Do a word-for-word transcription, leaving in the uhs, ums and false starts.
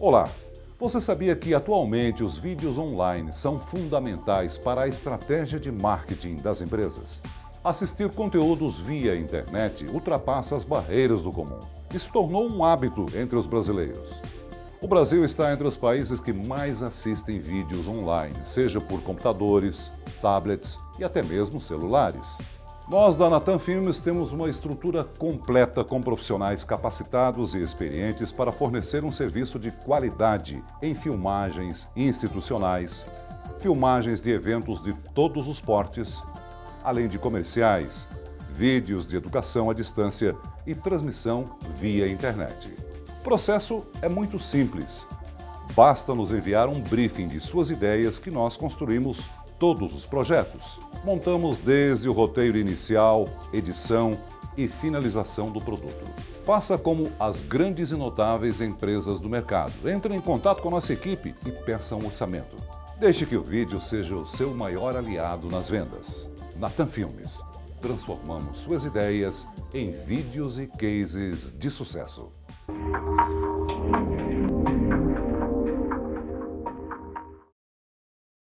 Olá! Você sabia que atualmente os vídeos online são fundamentais para a estratégia de marketing das empresas? Assistir conteúdos via internet ultrapassa as barreiras do comum e se tornou um hábito entre os brasileiros. O Brasil está entre os países que mais assistem vídeos online, seja por computadores, tablets e até mesmo celulares. Nós da Natan Filmes temos uma estrutura completa com profissionais capacitados e experientes para fornecer um serviço de qualidade em filmagens institucionais, filmagens de eventos de todos os portes, além de comerciais, vídeos de educação à distância e transmissão via internet. O processo é muito simples. Basta nos enviar um briefing de suas ideias que nós construímos todos os projetos. Montamos desde o roteiro inicial, edição e finalização do produto. Faça como as grandes e notáveis empresas do mercado. Entre em contato com a nossa equipe e peça um orçamento. Deixe que o vídeo seja o seu maior aliado nas vendas. Natan Filmes. Transformamos suas ideias em vídeos e cases de sucesso.